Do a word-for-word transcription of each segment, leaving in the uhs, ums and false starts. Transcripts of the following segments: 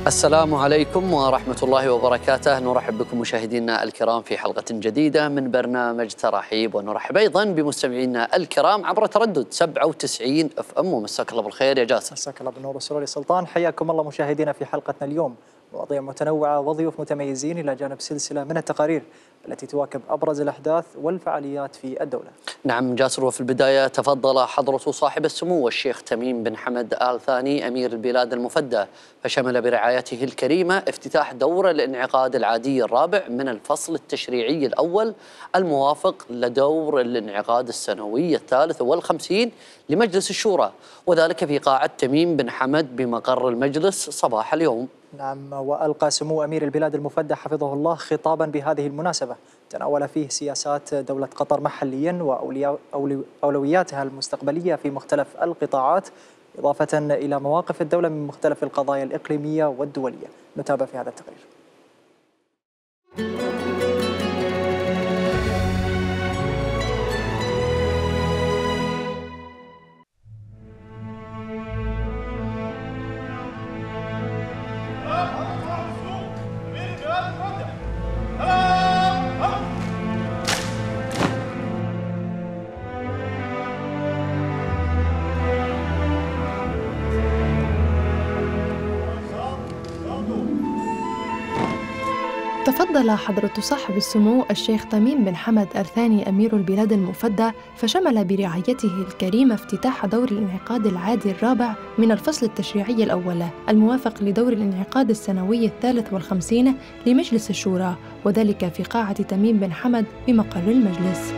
السلام عليكم ورحمة الله وبركاته. نرحب بكم مشاهدينا الكرام في حلقة جديدة من برنامج تراحيب، ونرحب أيضا بمستمعينا الكرام عبر تردد سبعة وتسعين اف ام. ومساك الله بالخير يا جاسر. مساك الله بالنور والسرور يا سلطان. حياكم الله مشاهدينا في حلقتنا اليوم، مواضيع متنوعة وضيوف متميزين إلى جانب سلسلة من التقارير التي تواكب أبرز الأحداث والفعاليات في الدولة. نعم جاسر، وفي البداية تفضل حضرة صاحب السمو الشيخ تميم بن حمد آل ثاني أمير البلاد المفدى، فشمل برعايته الكريمة افتتاح دور الانعقاد العادي الرابع من الفصل التشريعي الأول الموافق لدور الانعقاد السنوي الثالث والخمسين لمجلس الشورى، وذلك في قاعة تميم بن حمد بمقر المجلس صباح اليوم. نعم، وألقى سمو أمير البلاد المفدى حفظه الله خطابا بهذه المناسبة تناول فيه سياسات دولة قطر محليا وأولوياتها المستقبلية في مختلف القطاعات، إضافة إلى مواقف الدولة من مختلف القضايا الإقليمية والدولية. نتابع في هذا التقرير. تفضل حضرة صاحب السمو الشيخ تميم بن حمد آل ثاني أمير البلاد المفدى، فشمل برعايته الكريمة افتتاح دور الانعقاد العادي الرابع من الفصل التشريعي الأول الموافق لدور الانعقاد السنوي الثالث والخمسين لمجلس الشورى، وذلك في قاعة تميم بن حمد بمقر المجلس.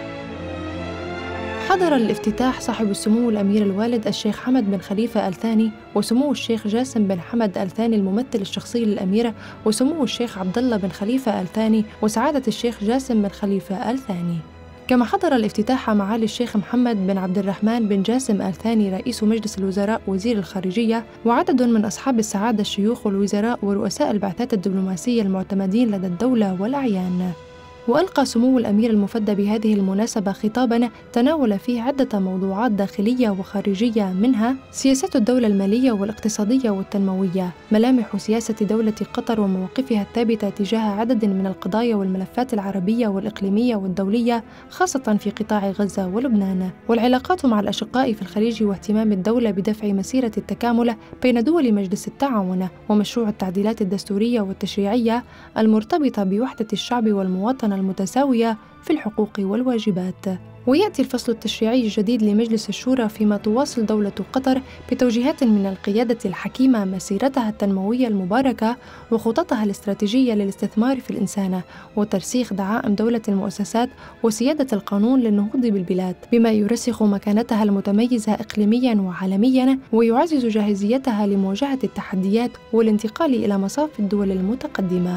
حضر الافتتاح صاحب السمو الأمير الوالد الشيخ حمد بن خليفة آل ثاني، وسمو الشيخ جاسم بن حمد آل ثاني الممثل الشخصي للأميرة، وسمو الشيخ عبد الله بن خليفة آل ثاني، وسعادة الشيخ جاسم بن خليفة آل ثاني. كما حضر الافتتاح معالي الشيخ محمد بن عبد الرحمن بن جاسم آل ثاني رئيس مجلس الوزراء وزير الخارجية، وعدد من أصحاب السعادة الشيوخ والوزراء ورؤساء البعثات الدبلوماسية المعتمدين لدى الدولة والأعيان. وألقى سمو الأمير المفدى بهذه المناسبة خطاباً تناول فيه عدة موضوعات داخلية وخارجية، منها سياسات الدولة المالية والاقتصادية والتنموية، ملامح سياسة دولة قطر ومواقفها الثابتة تجاه عدد من القضايا والملفات العربية والإقليمية والدولية خاصة في قطاع غزة ولبنان، والعلاقات مع الأشقاء في الخليج واهتمام الدولة بدفع مسيرة التكامل بين دول مجلس التعاون، ومشروع التعديلات الدستورية والتشريعية المرتبطة بوحدة الشعب والمواطنة المتساوية في الحقوق والواجبات. ويأتي الفصل التشريعي الجديد لمجلس الشورى فيما تواصل دولة قطر بتوجيهات من القيادة الحكيمة مسيرتها التنموية المباركة وخططها الاستراتيجية للاستثمار في الإنسان، وترسيخ دعائم دولة المؤسسات وسيادة القانون للنهوض بالبلاد، بما يرسخ مكانتها المتميزة إقليمياً وعالمياً، ويعزز جاهزيتها لمواجهة التحديات والانتقال إلى مصاف الدول المتقدمة.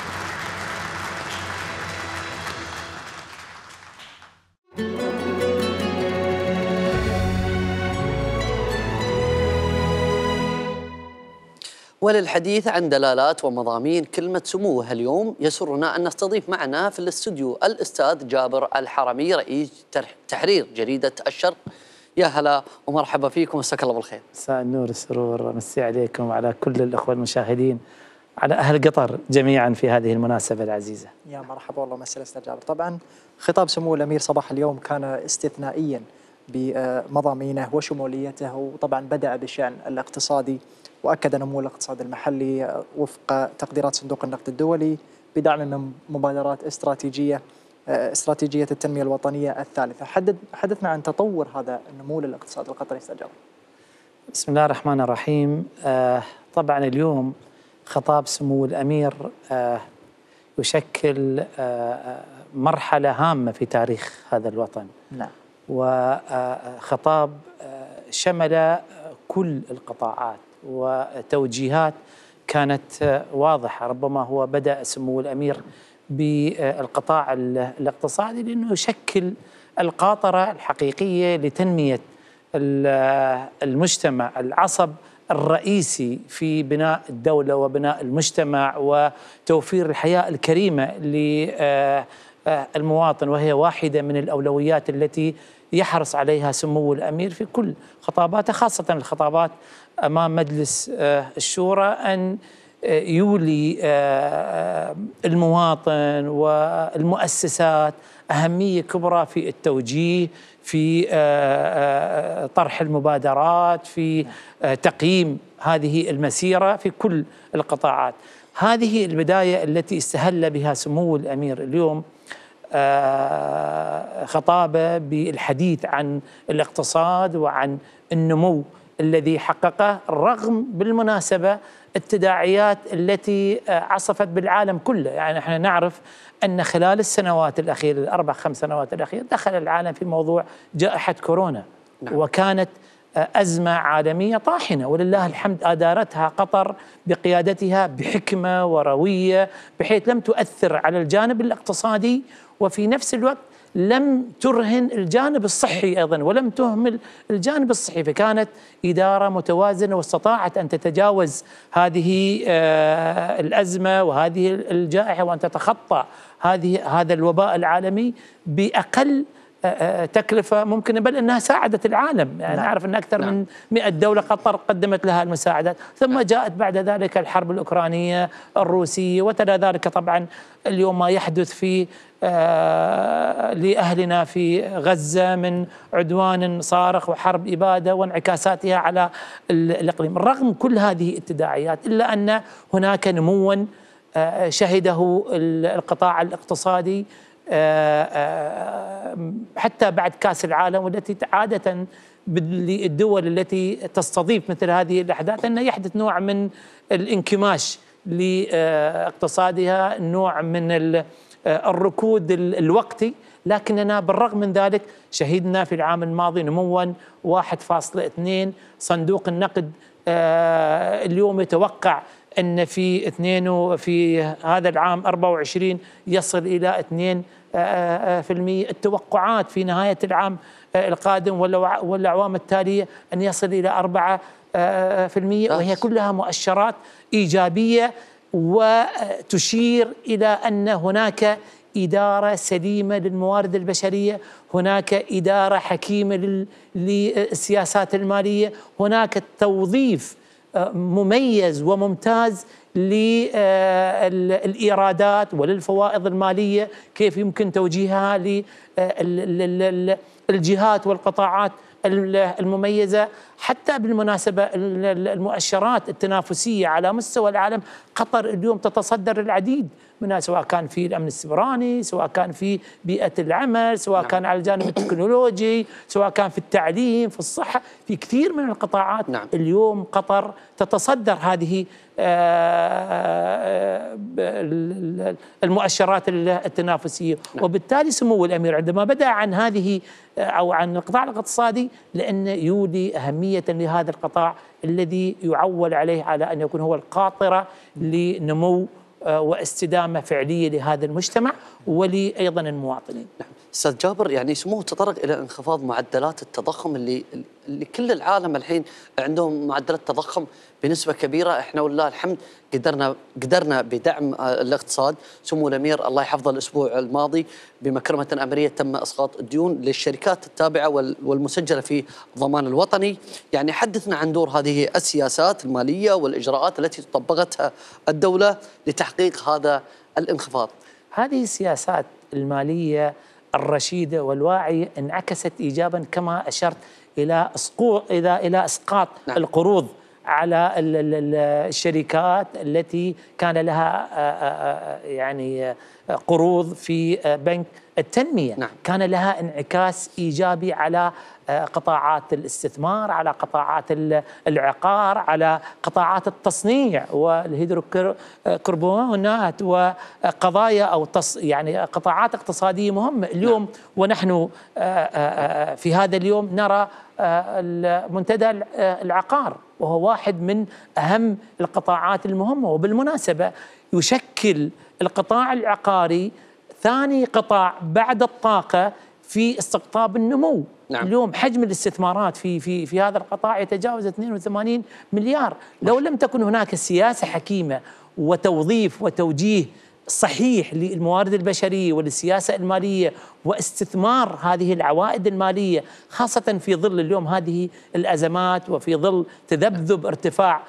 وللحديث عن دلالات ومضامين كلمة سموه اليوم يسرنا أن نستضيف معنا في الاستوديو الأستاذ جابر الحرمي رئيس تحرير جريدة الشرق. يا هلا ومرحبا فيكم، مساك الله بالخير. مساء النور السرور، مسي عليكم وعلى كل الأخوة المشاهدين، على أهل قطر جميعا في هذه المناسبة العزيزة. يا مرحبا والله، مساء الأستاذ جابر. طبعا خطاب سمو الأمير صباح اليوم كان استثنائيا بمضامينه وشموليته، وطبعا بدأ بالشأن الاقتصادي وأكد نمو الاقتصاد المحلي وفق تقديرات صندوق النقد الدولي بدعم من مبادرات استراتيجية استراتيجية التنمية الوطنية الثالثة. حدد حدثنا عن تطور هذا النمو للاقتصاد القطري أستاذ جابر. بسم الله الرحمن الرحيم. آه طبعا اليوم خطاب سمو الأمير آه يشكل آه مرحلة هامة في تاريخ هذا الوطن. نعم. وخطاب آه شمل كل القطاعات وتوجيهات كانت واضحة. ربما هو بدأ سمو الأمير بالقطاع الاقتصادي لأنه يشكل القاطرة الحقيقية لتنمية المجتمع، العصب الرئيسي في بناء الدولة وبناء المجتمع وتوفير الحياة الكريمة للمواطن، وهي واحدة من الأولويات التي يحرص عليها سمو الأمير في كل خطاباته، خاصة الخطابات أمام مجلس الشورى، أن يولي المواطن والمؤسسات أهمية كبرى في التوجيه، في طرح المبادرات، في تقييم هذه المسيرة في كل القطاعات. هذه البداية التي استهل بها سمو الأمير اليوم خطابه بالحديث عن الاقتصاد وعن النمو الذي حققه، رغم بالمناسبة التداعيات التي عصفت بالعالم كله. يعني احنا نعرف أن خلال السنوات الأخيرة، الأربع خمس سنوات الأخيرة، دخل العالم في موضوع جائحة كورونا. نعم. وكانت أزمة عالمية طاحنة، ولله الحمد أدارتها قطر بقيادتها بحكمة وروية، بحيث لم تؤثر على الجانب الاقتصادي، وفي نفس الوقت لم ترهن الجانب الصحي أيضا، ولم تهمل الجانب الصحي، فكانت إدارة متوازنة واستطاعت أن تتجاوز هذه الأزمة وهذه الجائحة، وأن تتخطى هذه هذا الوباء العالمي بأقل تكلفة ممكنة، بل أنها ساعدت العالم. يعني نعم. نعرف أن أكثر نعم. من مئة دولة قطر قدمت لها المساعدات، ثم نعم. جاءت بعد ذلك الحرب الأوكرانية الروسية، وتلا ذلك طبعا اليوم ما يحدث في آه لأهلنا في غزة من عدوان صارخ وحرب إبادة وانعكاساتها على الإقليم. رغم كل هذه التداعيات، إلا أن هناك نموا آه شهده القطاع الاقتصادي حتى بعد كأس العالم، والتي عادة للدول التي تستضيف مثل هذه الأحداث أن يحدث نوع من الانكماش لاقتصادها، نوع من الركود الوقتي. لكننا بالرغم من ذلك شهدنا في العام الماضي نموا واحد فاصلة اثنين. صندوق النقد اليوم يتوقع أن في اثنين في هذا العام أربعة وعشرين يصل إلى اثنين في المئة. التوقعات في نهاية العام القادم والأعوام التالية أن يصل إلى أربعة في المئة، وهي كلها مؤشرات إيجابية وتشير إلى أن هناك إدارة سليمة للموارد البشرية، هناك إدارة حكيمة للسياسات المالية، هناك توظيف مميز وممتاز للإيرادات وللفوائض المالية، كيف يمكن توجيهها للجهات والقطاعات المميزة. حتى بالمناسبة المؤشرات التنافسية على مستوى العالم، قطر اليوم تتصدر العديد منها، سواء كان في الأمن السيبراني، سواء كان في بيئة العمل، سواء نعم. كان على الجانب التكنولوجي، سواء كان في التعليم، في الصحة، في كثير من القطاعات. نعم. اليوم قطر تتصدر هذه المؤشرات التنافسية. نعم. وبالتالي سمو الأمير عندما بدأ عن هذه أو عن القطاع الاقتصادي، لأن يولي أهمية لهذا القطاع الذي يعول عليه على أن يكون هو القاطرة لنمو واستدامة فعلية لهذا المجتمع ولأيضا المواطنين. نعم. أستاذ جابر، يعني سموه تطرق إلى انخفاض معدلات التضخم اللي اللي كل العالم الحين عندهم معدلات تضخم بنسبة كبيرة. احنا والله الحمد قدرنا قدرنا بدعم الاقتصاد. سمو الأمير الله يحفظه الأسبوع الماضي بمكرمة أمرية تم إسقاط الديون للشركات التابعة والمسجلة في الضمان الوطني. يعني حدثنا عن دور هذه السياسات المالية والإجراءات التي طبقتها الدولة لتحقيق هذا الانخفاض. هذه السياسات المالية الرشيدة والواعية انعكست إيجابا كما أشرت إلى اسقاط إلى إلى إسقاط نعم. القروض على الشركات التي كان لها يعني قروض في بنك التنمية. نعم. كان لها انعكاس إيجابي على قطاعات الاستثمار، على قطاعات العقار، على قطاعات التصنيع والهيدروكربونات وقضايا أو تص يعني قطاعات اقتصادية مهمة اليوم. نعم. ونحن في هذا اليوم نرى منتدى العقار، وهو واحد من أهم القطاعات المهمة. وبالمناسبة يشكل القطاع العقاري ثاني قطاع بعد الطاقة في استقطاب النمو. نعم. اليوم حجم الاستثمارات في في في هذا القطاع يتجاوز اثنين وثمانين مليار. لو لم تكن هناك سياسة حكيمة وتوظيف وتوجيه صحيح للموارد البشرية وللسياسة المالية واستثمار هذه العوائد المالية، خاصة في ظل اليوم هذه الأزمات وفي ظل تذبذب ارتفاع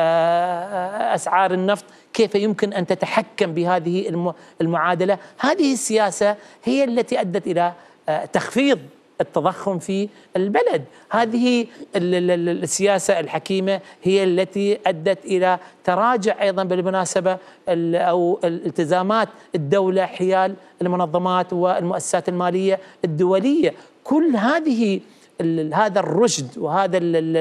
أسعار النفط، كيف يمكن أن تتحكم بهذه المعادلة؟ هذه السياسة هي التي أدت إلى تخفيض التضخم في البلد. هذه السياسة الحكيمة هي التي أدت إلى تراجع أيضا بالمناسبة أو التزامات الدولة حيال المنظمات والمؤسسات المالية الدولية. كل هذه هذا الرشد وهذا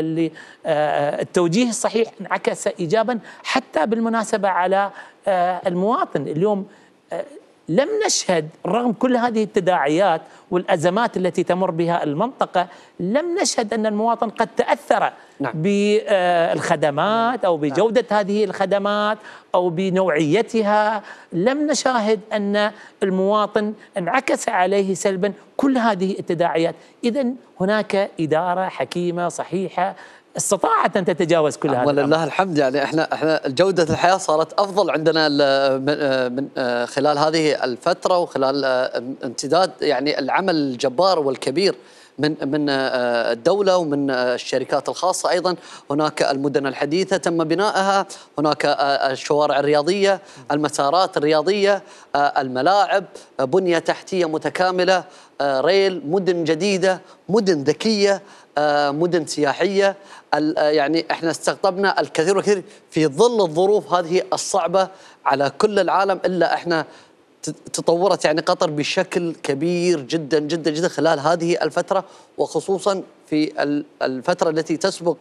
التوجيه الصحيح انعكس إيجابا حتى بالمناسبة على المواطن. اليوم لم نشهد رغم كل هذه التداعيات والأزمات التي تمر بها المنطقة، لم نشهد أن المواطن قد تأثر نعم. بالخدمات أو بجودة نعم. هذه الخدمات أو بنوعيتها. لم نشاهد أن المواطن انعكس عليه سلبا كل هذه التداعيات. إذن هناك إدارة حكيمة صحيحة استطاعت أن تتجاوز كل هذا. ولله الحمد، يعني احنا احنا جودة الحياة صارت أفضل عندنا من خلال هذه الفترة وخلال امتداد يعني العمل الجبار والكبير من من الدولة ومن الشركات الخاصة. أيضا هناك المدن الحديثة تم بنائها، هناك الشوارع الرياضية، المسارات الرياضية، الملاعب، بنية تحتية متكاملة، ريل، مدن جديدة، مدن ذكية، مدن سياحية. يعني احنا استقطبنا الكثير والكثير في ظل الظروف هذه الصعبة على كل العالم، إلا احنا تطورت يعني قطر بشكل كبير جدا جدا جدا خلال هذه الفترة، وخصوصا في الفترة التي تسبق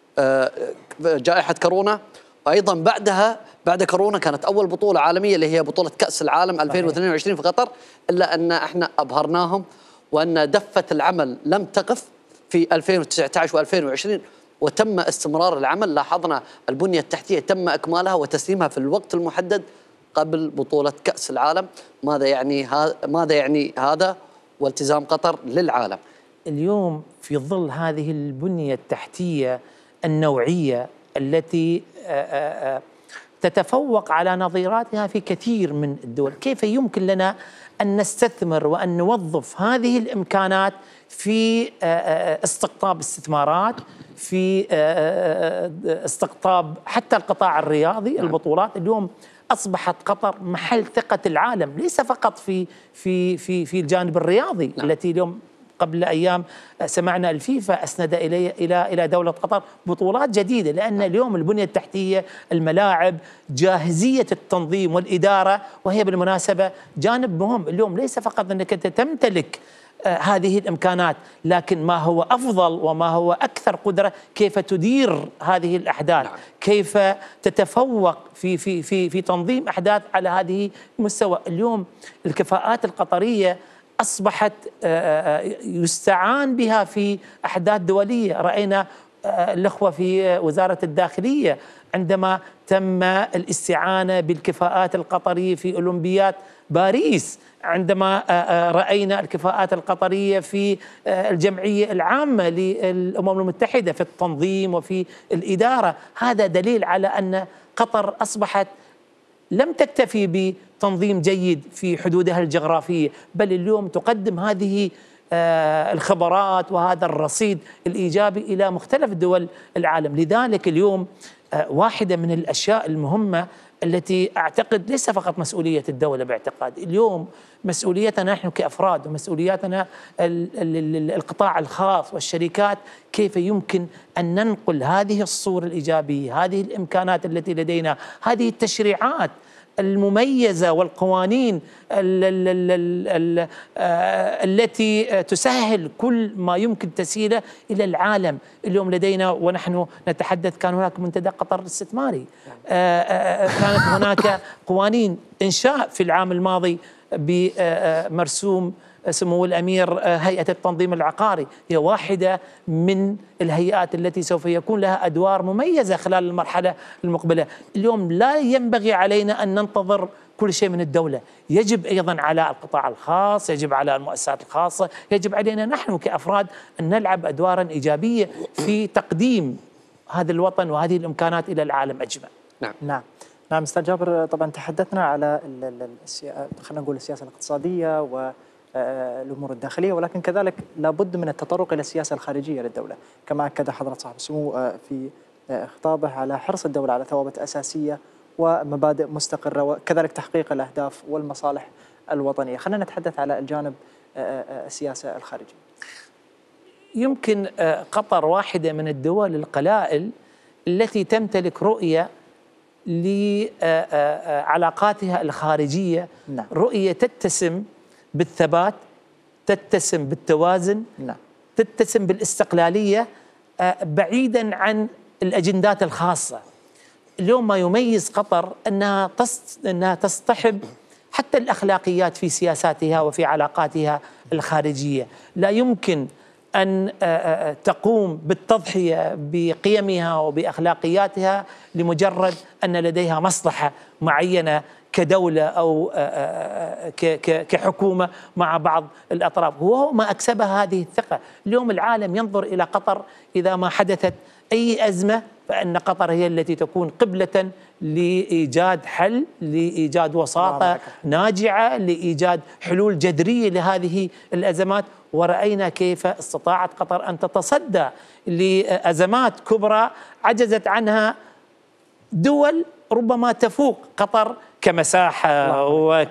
جائحة كورونا، وأيضا بعدها بعد كورونا كانت أول بطولة عالمية اللي هي بطولة كأس العالم ألفين واثنين وعشرين في قطر، إلا أن احنا أبهرناهم وأن دفة العمل لم تقف في ألفين وتسعة عشر وألفين وعشرين، وتم استمرار العمل. لاحظنا البنية التحتية تم إكمالها وتسليمها في الوقت المحدد قبل بطولة كأس العالم. ماذا يعني هذا؟ ماذا يعني هذا والتزام قطر للعالم؟ اليوم في ظل هذه البنية التحتية النوعية التي تتفوق على نظيراتها في كثير من الدول، كيف يمكن لنا أن نستثمر وأن نوظف هذه الإمكانات في استقطاب استثمارات، في استقطاب حتى القطاع الرياضي؟ البطولات اليوم أصبحت قطر محل ثقة العالم، ليس فقط في في في في الجانب الرياضي نعم. التي اليوم قبل أيام سمعنا الفيفا أسند إلى إلى إلى دولة قطر بطولات جديدة، لأن اليوم البنية التحتية، الملاعب، جاهزية التنظيم والإدارة، وهي بالمناسبة جانب مهم. اليوم ليس فقط أنك أنت تمتلك هذه الإمكانات، لكن ما هو أفضل وما هو أكثر قدرة كيف تدير هذه الأحداث نعم. كيف تتفوق في في في في تنظيم أحداث على هذه المستوى. اليوم الكفاءات القطرية أصبحت يستعان بها في أحداث دولية. رأينا الأخوة في وزارة الداخلية عندما تم الاستعانة بالكفاءات القطرية في أولمبياد باريس، عندما رأينا الكفاءات القطرية في الجمعية العامة للأمم المتحدة في التنظيم وفي الإدارة. هذا دليل على أن قطر أصبحت لم تكتفي بتنظيم جيد في حدودها الجغرافية، بل اليوم تقدم هذه الخبرات وهذا الرصيد الإيجابي إلى مختلف دول العالم. لذلك اليوم واحدة من الأشياء المهمة التي أعتقد ليس فقط مسؤولية الدولة باعتقادي، اليوم مسؤوليتنا نحن كأفراد ومسؤولياتنا القطاع الخاص والشركات، كيف يمكن أن ننقل هذه الصورة الإيجابية، هذه الإمكانات التي لدينا، هذه التشريعات المميزة والقوانين التي تسهل كل ما يمكن تسهيله إلى العالم. اليوم لدينا ونحن نتحدث كان هناك منتدى قطر الاستثماري، كانت هناك قوانين إنشاء في العام الماضي بمرسوم سمو الأمير هيئة التنظيم العقاري، هي واحدة من الهيئات التي سوف يكون لها أدوار مميزة خلال المرحلة المقبلة. اليوم لا ينبغي علينا أن ننتظر كل شيء من الدولة، يجب أيضا على القطاع الخاص، يجب على المؤسسات الخاصة، يجب علينا نحن كأفراد أن نلعب أدوارا إيجابية في تقديم هذا الوطن وهذه الإمكانات إلى العالم أجمع. نعم نعم نعم أستاذ جابر، طبعا تحدثنا على ال- ال- السيا- خلينا نقول السياسة الاقتصادية والأمور الداخلية، ولكن كذلك لابد من التطرق إلى السياسة الخارجية للدولة، كما أكد حضرة صاحب السمو آه، في آه، خطابه على حرص الدولة على ثوابت أساسية ومبادئ مستقرة، وكذلك تحقيق الأهداف والمصالح الوطنية. خلينا نتحدث على الجانب آه، آه، السياسة الخارجية. يمكن آه، قطر واحدة من الدول القلائل التي تمتلك رؤية لعلاقاتها الخارجية، نعم. رؤية تتسم بالثبات، تتسم بالتوازن، نعم. تتسم بالاستقلالية، آه، بعيدا عن الأجندات الخاصة. اليوم ما يميز قطر أنها تص- أنها تصطحب حتى الأخلاقيات في سياساتها وفي علاقاتها الخارجية. لا يمكن أن آه، آه، تقوم بالتضحية بقيمها وبأخلاقياتها لمجرد أن لديها مصلحة معينة كدولة أو آه، آه، ك- ك- كحكومة مع بعض الأطراف. هو ما أكسبها هذه الثقة. اليوم العالم ينظر إلى قطر إذا ما حدثت أي أزمة، فإن قطر هي التي تكون قبلة لإيجاد حل، لإيجاد وساطة ناجعة، لإيجاد حلول جذرية لهذه الأزمات. ورأينا كيف استطاعت قطر أن تتصدى لأزمات كبرى عجزت عنها دول ربما تفوق قطر كمساحة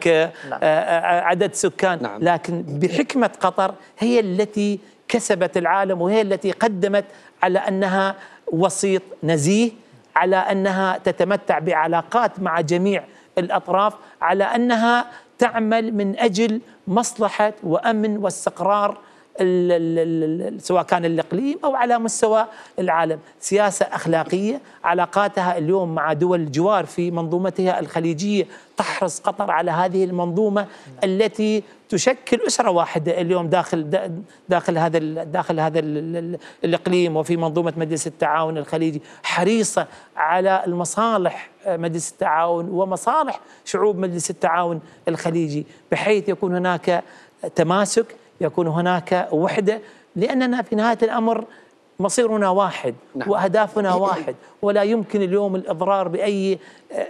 وكعدد سكان. نعم. لكن بحكمة قطر هي التي كسبت العالم، وهي التي قدمت على أنها وسيط نزيه، على أنها تتمتع بعلاقات مع جميع الأطراف، على أنها تعمل من أجل مصلحة وأمن واستقرار ال ال ال سواء كان الإقليم أو على مستوى العالم. سياسة أخلاقية. علاقاتها اليوم مع دول الجوار في منظومتها الخليجية تحرص قطر على هذه المنظومة التي تشكل أسرة واحدة اليوم داخل داخل هذا داخل هذا الإقليم وفي منظومة مجلس التعاون الخليجي، حريصة على المصالح مجلس التعاون ومصالح شعوب مجلس التعاون الخليجي، بحيث يكون هناك تماسك، يكون هناك وحدة، لأننا في نهاية الأمر مصيرنا واحد. نعم. وأهدافنا واحد، ولا يمكن اليوم الإضرار بأي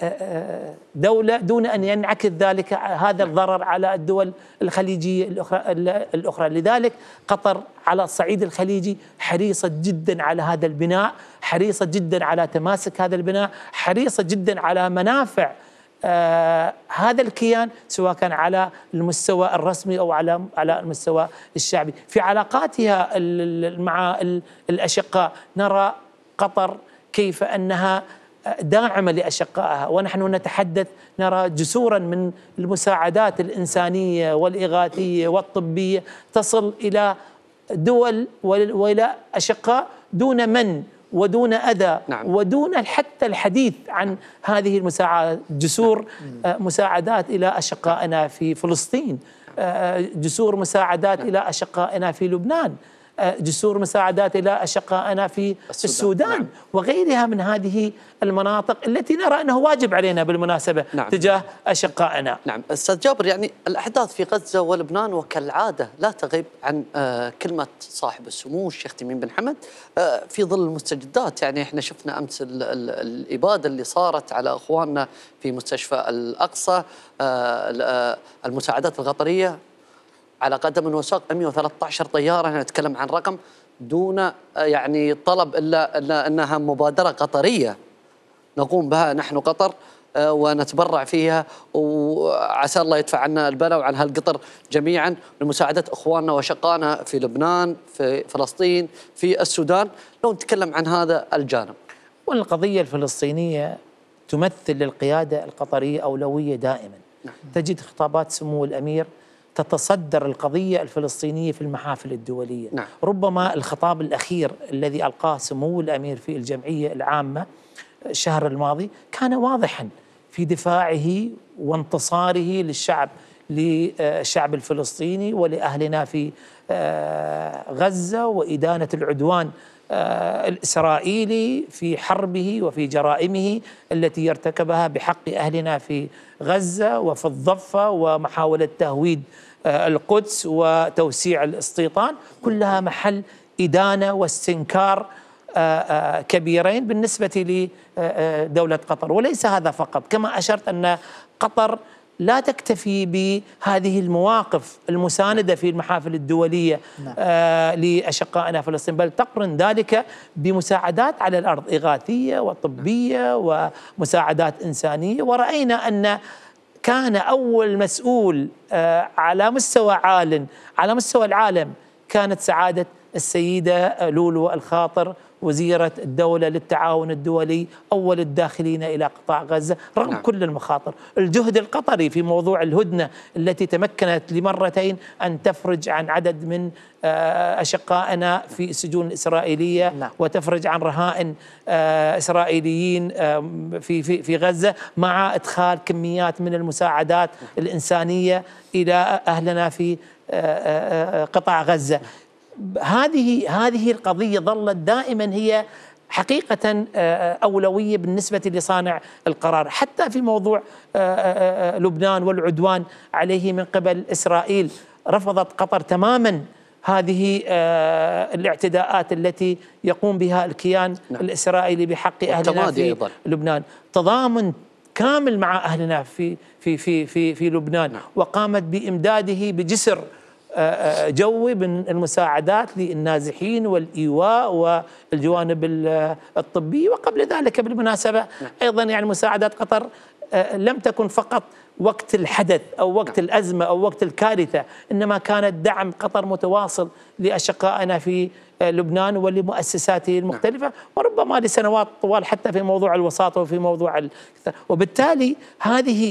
دولة دون أن ينعكس ذلك هذا الضرر على الدول الخليجية الأخرى, الأخرى. لذلك قطر على الصعيد الخليجي حريصة جدا على هذا البناء، حريصة جدا على تماسك هذا البناء، حريصة جدا على منافع آه هذا الكيان، سواء كان على المستوى الرسمي أو على على المستوى الشعبي. في علاقاتها مع الأشقاء نرى قطر كيف أنها داعمة لأشقائها، ونحن نتحدث نرى جسورا من المساعدات الإنسانية والإغاثية والطبية تصل إلى دول وإلى أشقاء دون من ودون أذى. نعم. ودون حتى الحديث عن هذه المساعدات. جسور نعم. مساعدات إلى أشقائنا في فلسطين، جسور مساعدات نعم. إلى أشقائنا في لبنان، جسور مساعدات إلى أشقائنا في السودان, السودان نعم. وغيرها من هذه المناطق التي نرى أنه واجب علينا بالمناسبة نعم. تجاه أشقائنا. نعم أستاذ جابر، يعني الأحداث في غزة ولبنان وكالعادة لا تغيب عن آه كلمة صاحب السمو الشيخ تميم بن حمد آه في ظل المستجدات. يعني احنا شفنا أمس ال ال الإبادة اللي صارت على أخواننا في مستشفى الأقصى، آه المساعدات القطرية على قدم وساق مئة وثلاثة عشر طيارة، نتكلم عن رقم دون يعني طلب إلا, إلا أنها مبادرة قطرية نقوم بها نحن قطر ونتبرع فيها، وعسى الله يدفع عنا البلاء وعن هالقطر جميعا لمساعدة أخواننا وشقائنا في لبنان، في فلسطين، في السودان. لو نتكلم عن هذا الجانب، والقضية الفلسطينية تمثل للقيادة القطرية أولوية دائما. نعم. تجد خطابات سمو الأمير تتصدر القضية الفلسطينية في المحافل الدولية. نعم. ربما الخطاب الأخير الذي ألقاه سمو الأمير في الجمعية العامة الشهر الماضي كان واضحا في دفاعه وانتصاره للشعب للشعب الفلسطيني ولأهلنا في غزة، وإدانة العدوان الإسرائيلي في حربه وفي جرائمه التي يرتكبها بحق أهلنا في غزة وفي الضفة، ومحاولة تهويد القدس وتوسيع الاستيطان، كلها محل إدانة واستنكار كبيرين بالنسبة لدولة قطر. وليس هذا فقط، كما أشرت أن قطر لا تكتفي بهذه المواقف المساندة في المحافل الدولية نعم. آه لأشقائنا فلسطين، بل تقرن ذلك بمساعدات على الأرض إغاثية وطبية ومساعدات إنسانية. ورأينا أن كان أول مسؤول آه على مستوى عالم على مستوى العالم كانت سعادة السيدة لولو الخاطر، وزيرة الدولة للتعاون الدولي، أول الداخلين إلى قطاع غزة رغم نعم. كل المخاطر. الجهد القطري في موضوع الهدنة التي تمكنت لمرتين أن تفرج عن عدد من أشقائنا في السجون الإسرائيلية نعم. وتفرج عن رهائن إسرائيليين في في في غزة، مع إدخال كميات من المساعدات الإنسانية إلى أهلنا في قطاع غزة. هذه هذه القضية ظلت دائما هي حقيقة أولوية بالنسبة لصانع القرار، حتى في موضوع لبنان والعدوان عليه من قبل إسرائيل. رفضت قطر تماما هذه الاعتداءات التي يقوم بها الكيان نعم. الإسرائيلي بحق أهلنا في أيضا. لبنان. تضامن كامل مع أهلنا في في في في في لبنان نعم. وقامت بإمداده بجسر جوي من المساعدات للنازحين والإيواء والجوانب الطبية. وقبل ذلك بالمناسبة أيضا يعني مساعدات قطر لم تكن فقط وقت الحدث أو وقت الأزمة أو وقت الكارثة، إنما كانت دعم قطر متواصل لأشقائنا في لبنان ولمؤسساته المختلفة، وربما لسنوات طوال حتى في موضوع الوساطة وفي موضوع ال... وبالتالي هذه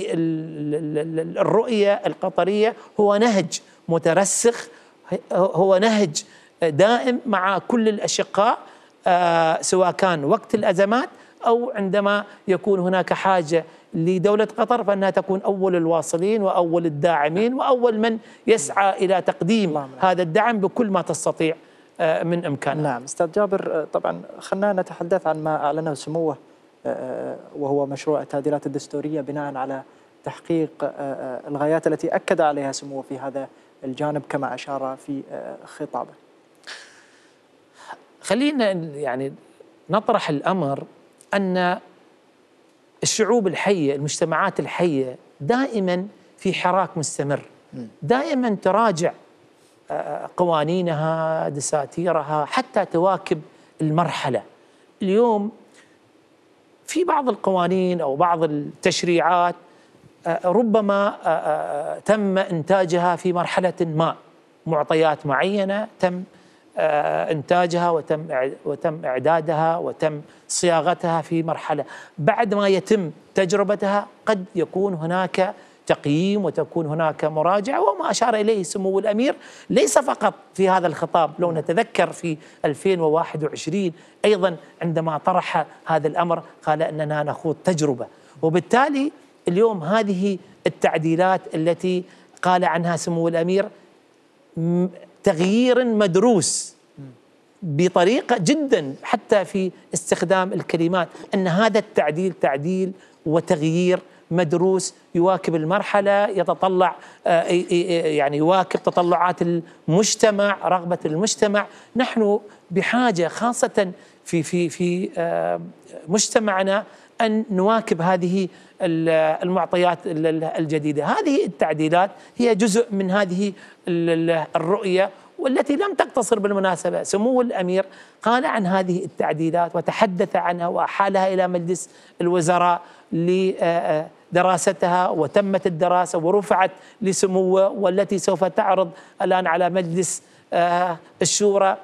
الرؤية القطرية هو نهج مترسخ، هو نهج دائم مع كل الأشقاء، سواء كان وقت الأزمات أو عندما يكون هناك حاجة لدولة قطر، فإنها تكون أول الواصلين وأول الداعمين وأول من يسعى إلى تقديم هذا الدعم بكل ما تستطيع من إمكانها. نعم أستاذ جابر، طبعا خلينا نتحدث عن ما أعلنه سموه وهو مشروع التعديلات الدستورية بناء على تحقيق الغايات التي أكد عليها سموه في هذا الجانب كما أشار في خطابه. خلينا يعني نطرح الأمر أن الشعوب الحية، المجتمعات الحية دائما في حراك مستمر، دائما تراجع قوانينها دساتيرها حتى تواكب المرحلة. اليوم في بعض القوانين أو بعض التشريعات ربما تم إنتاجها في مرحلة ما، معطيات معينة تم إنتاجها وتم وتم إعدادها وتم صياغتها في مرحلة، بعد ما يتم تجربتها قد يكون هناك تقييم وتكون هناك مراجعة. وما أشار إليه سمو الأمير ليس فقط في هذا الخطاب، لو نتذكر في ألفين وواحد وعشرين أيضا عندما طرح هذا الأمر قال أننا نخوض تجربة. وبالتالي اليوم هذه التعديلات التي قال عنها سمو الأمير تغيير مدروس بطريقة جدا حتى في استخدام الكلمات، أن هذا التعديل تعديل وتغيير مدروس يواكب المرحلة، يتطلع يعني يواكب تطلعات المجتمع، رغبة المجتمع. نحن بحاجة خاصة في في في مجتمعنا أن نواكب هذه المعطيات الجديدة. هذه التعديلات هي جزء من هذه الرؤية، والتي لم تقتصر بالمناسبة. سمو الأمير قال عن هذه التعديلات وتحدث عنها وأحالها إلى مجلس الوزراء لدراستها، وتمت الدراسة ورفعت لسموه، والتي سوف تعرض الآن على مجلس الشورى.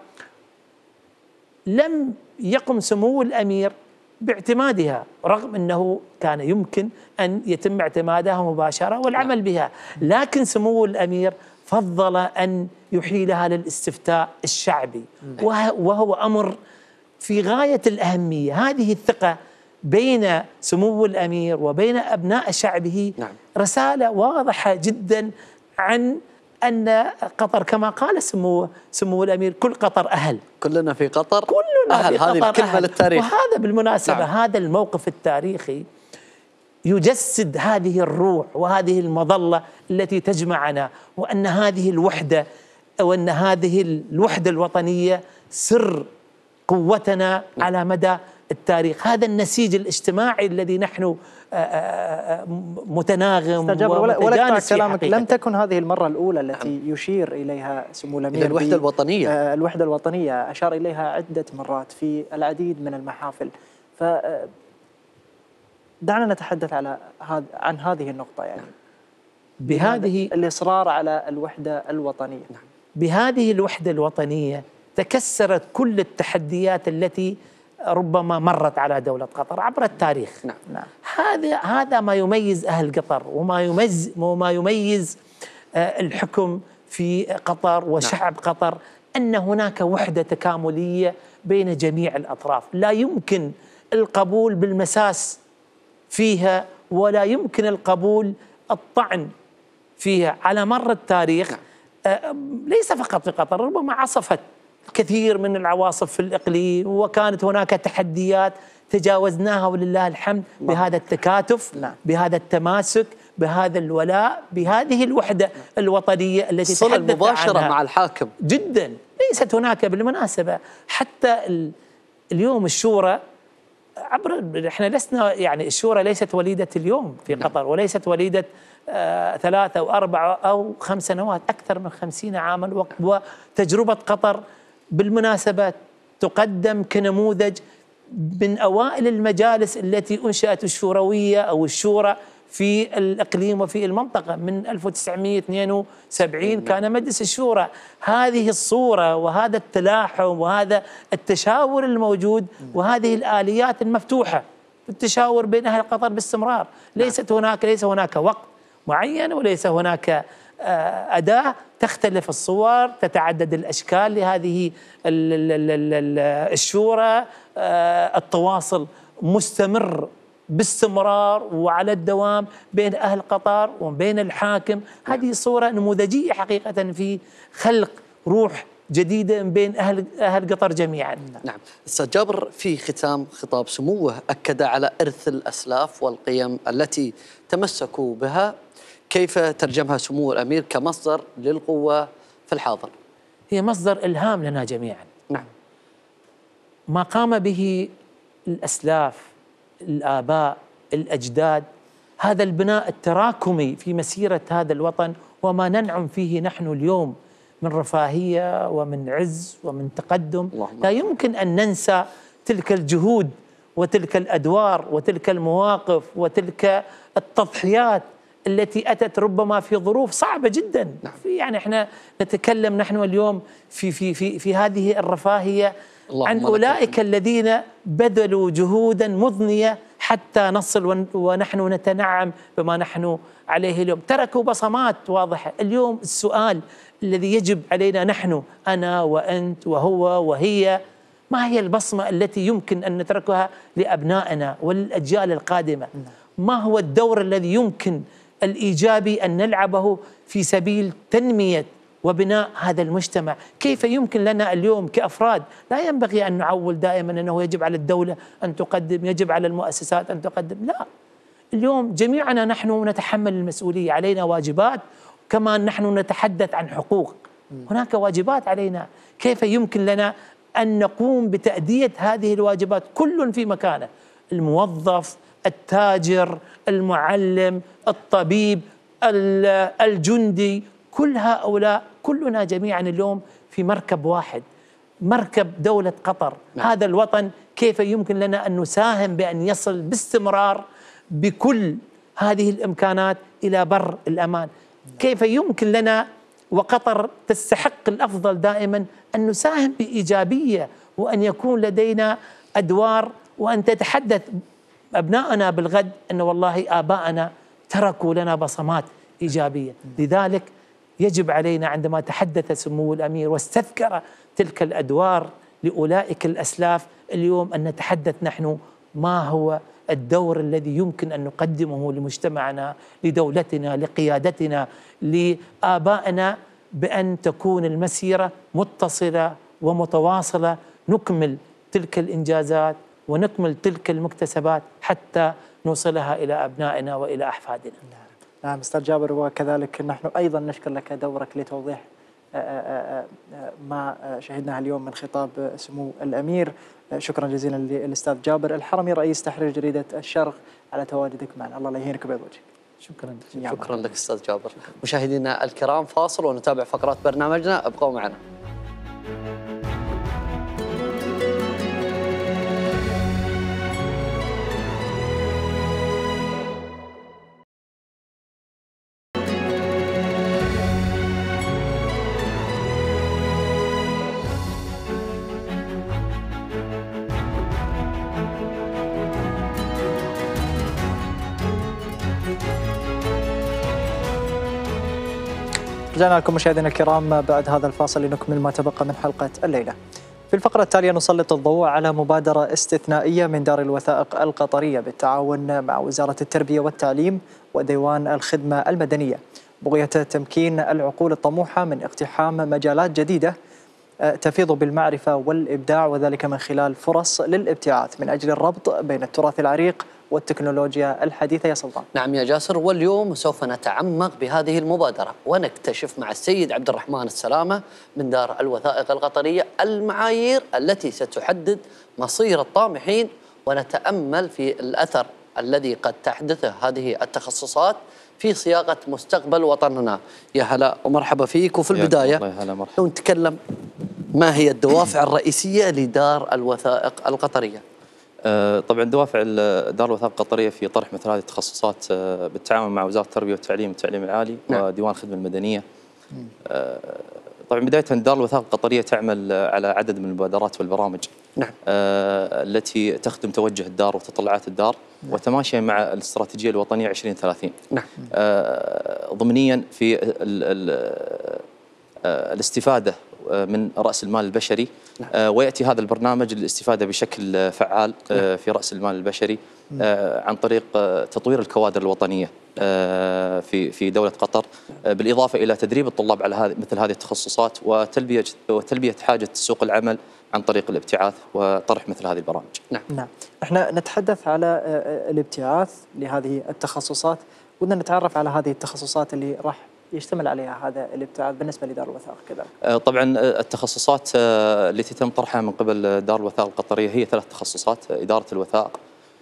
لم يقم سمو الأمير باعتمادها، رغم أنه كان يمكن أن يتم اعتمادها مباشرة والعمل بها، لكن سمو الأمير فضل أن يحيلها للاستفتاء الشعبي، وهو أمر في غاية الأهمية. هذه الثقة بين سمو الأمير وبين أبناء شعبه نعم. رسالة واضحة جدا عن أن قطر كما قال سمو سمو الأمير كل قطر أهل، كلنا في قطر كلنا أهل. في قطر هذه الكلمة أهل. للتاريخ. وهذا بالمناسبة نعم. هذا الموقف التاريخي يجسد هذه الروح وهذه المظلة التي تجمعنا، وأن هذه الوحدة وأن هذه الوحدة الوطنية سر قوتنا على مدى التاريخ. هذا النسيج الاجتماعي الذي نحن متناغم ومتجانس في كلامك. لم تكن هذه المرة الأولى التي يشير إليها سمو الأمير الوحدة الوطنية. آه الوحدة الوطنية أشار إليها عدة مرات في العديد من المحافل. ف دعنا نتحدث على هذا عن هذه النقطة، يعني بهذه الإصرار على الوحدة الوطنية. بهذه الوحدة الوطنية تكسرت كل التحديات التي ربما مرت على دولة قطر عبر التاريخ. نعم. نعم. هذا هذا ما يميز أهل قطر وما يميز وما يميز الحكم في قطر وشعب نعم. قطر، أن هناك وحدة تكاملية بين جميع الأطراف، لا يمكن القبول بالمساس فيها ولا يمكن القبول الطعن فيها. على مر التاريخ نعم. ليس فقط في قطر، ربما عصفت كثير من العواصف في الإقليم وكانت هناك تحديات تجاوزناها ولله الحمد بهذا التكاتف نعم. بهذا التماسك، بهذا الولاء، بهذه الوحدة الوطنية التي صلة تحدث مباشرة عنها مع الحاكم جدا. ليست هناك بالمناسبة حتى اليوم الشورى عبر، احنا لسنا يعني الشورى ليست وليدة اليوم في قطر نعم. وليست وليدة آه ثلاثة أو أربعة أو خمس سنوات، أكثر من خمسين عاما. وتجربة قطر بالمناسبة تقدم كنموذج من أوائل المجالس التي أنشأت الشوروية أو الشورى في الإقليم وفي المنطقة من ألف وتسعمئة واثنين وسبعين كان مجلس الشورى. هذه الصورة وهذا التلاحم وهذا التشاور الموجود وهذه الآليات المفتوحة التشاور بين أهل قطر باستمرار. ليست هناك ليس هناك وقت معين وليس هناك أداة، تختلف الصور، تتعدد الأشكال لهذه الشورى. التواصل مستمر باستمرار وعلى الدوام بين أهل قطر وبين الحاكم. هذه صورة نموذجية حقيقة في خلق روح جديدة بين أهل أهل قطر جميعا. نعم. أستاذ جابر، في ختام خطاب سموه أكد على إرث الأسلاف والقيم التي تمسكوا بها. كيف ترجمها سمو الأمير كمصدر للقوة في الحاضر؟ هي مصدر إلهام لنا جميعا. نعم. ما قام به الأسلاف، الآباء، الأجداد، هذا البناء التراكمي في مسيرة هذا الوطن وما ننعم فيه نحن اليوم من رفاهية ومن عز ومن تقدم، لا يمكن أن ننسى تلك الجهود وتلك الأدوار وتلك المواقف وتلك التضحيات التي أتت ربما في ظروف صعبة جدا. نعم. يعني احنا نتكلم نحن اليوم في في في في هذه الرفاهية عن أولئك الذين بذلوا جهودا مضنية حتى نصل ونحن نتنعم بما نحن عليه اليوم. تركوا بصمات واضحة. اليوم السؤال الذي يجب علينا نحن، أنا وأنت وهو وهي، ما هي البصمة التي يمكن أن نتركها لأبنائنا وللأجيال القادمة؟ ما هو الدور الذي يمكن الإيجابي أن نلعبه في سبيل تنمية وبناء هذا المجتمع؟ كيف يمكن لنا اليوم كأفراد، لا ينبغي أن نعول دائما أنه يجب على الدولة أن تقدم، يجب على المؤسسات أن تقدم، لا. اليوم جميعنا نحن نتحمل المسؤولية، علينا واجبات كما نحن نتحدث عن حقوق، هناك واجبات علينا. كيف يمكن لنا أن نقوم بتأدية هذه الواجبات كل في مكانه؟ الموظف، التاجر، المعلم، الطبيب، الجندي، كل هؤلاء كلنا جميعا اليوم في مركب واحد، مركب دولة قطر. نعم. هذا الوطن كيف يمكن لنا أن نساهم بأن يصل باستمرار بكل هذه الإمكانات إلى بر الأمان؟ كيف يمكن لنا وقطر تستحق الأفضل دائما أن نساهم بإيجابية وأن يكون لدينا أدوار وأن تتحدث أبناءنا بالغد أن والله آباءنا تركوا لنا بصمات إيجابية. لذلك يجب علينا عندما تحدث سمو الأمير واستذكر تلك الأدوار لأولئك الأسلاف اليوم أن نتحدث نحن ما هو الدور الذي يمكن أن نقدمه لمجتمعنا، لدولتنا، لقيادتنا، لآبائنا، بأن تكون المسيرة متصلة ومتواصلة، نكمل تلك الإنجازات ونكمل تلك المكتسبات حتى نوصلها إلى أبنائنا وإلى أحفادنا. نعم أستاذ جابر، وكذلك نحن أيضا نشكر لك دورك لتوضيح ما شهدناه اليوم من خطاب سمو الأمير. شكرا جزيلا للأستاذ جابر الحرمي رئيس تحرير جريدة الشرق على تواجدك معنا. الله لا يهينك بيض وجهك. شكرا شكرا لك أستاذ جابر. مشاهدينا الكرام فاصل ونتابع فقرات برنامجنا، ابقوا معنا. رجعنا لكم مشاهدينا الكرام بعد هذا الفاصل لنكمل ما تبقى من حلقة الليلة. في الفقرة التالية نسلط الضوء على مبادرة استثنائية من دار الوثائق القطرية بالتعاون مع وزارة التربية والتعليم وديوان الخدمة المدنية، بغية تمكين العقول الطموحة من اقتحام مجالات جديدة تفيض بالمعرفة والإبداع، وذلك من خلال فرص للابتعاث من أجل الربط بين التراث العريق والتكنولوجيا الحديثة. يا سلطان. نعم يا جاسر، واليوم سوف نتعمق بهذه المبادرة ونكتشف مع السيد عبد الرحمن السلامة من دار الوثائق القطرية المعايير التي ستحدد مصير الطامحين، ونتأمل في الأثر الذي قد تحدثه هذه التخصصات في صياغة مستقبل وطننا. يا هلا ومرحبا فيك. وفي البداية لو نتكلم، ما هي الدوافع الرئيسية لدار الوثائق القطرية؟ طبعا دوافع دار الوثائق القطرية في طرح مثل هذه التخصصات بالتعاون مع وزارة التربية والتعليم والتعليم العالي نعم. وديوان الخدمة المدنية. طبعا بداية دار الوثائق القطرية تعمل على عدد من المبادرات والبرامج نعم. التي تخدم توجه الدار وتطلعات الدار نعم. وتماشيا مع الاستراتيجية الوطنية عشرين ثلاثين نعم. ضمنيا في ال ال الاستفادة من رأس المال البشري نعم. ويأتي هذا البرنامج للاستفادة بشكل فعال نعم. في رأس المال البشري عن طريق تطوير الكوادر الوطنية في في دولة قطر، بالإضافة إلى تدريب الطلاب على هذه مثل هذه التخصصات وتلبية وتلبية حاجة سوق العمل عن طريق الابتعاث وطرح مثل هذه البرامج. نعم. نعم. احنا نتحدث على الابتعاث لهذه التخصصات، ودنا نتعرف على هذه التخصصات اللي راح يشتمل عليها هذا الابتعاث بالنسبة لدار الوثائق كذلك. طبعا التخصصات التي تم طرحها من قبل دار الوثائق القطرية هي ثلاث تخصصات: إدارة الوثائق،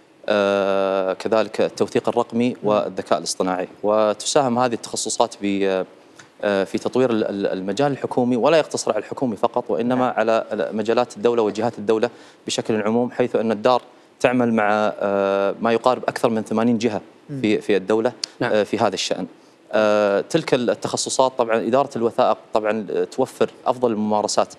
كذلك التوثيق الرقمي والذكاء الاصطناعي. وتساهم هذه التخصصات ب في تطوير المجال الحكومي، ولا يقتصر على الحكومي فقط وإنما نعم. على مجالات الدولة وجهات الدولة بشكل عموم، حيث أن الدار تعمل مع ما يقارب أكثر من ثمانين جهة في في الدولة نعم. في هذا الشأن. آه، تلك التخصصات طبعا إدارة الوثائق طبعا توفر أفضل الممارسات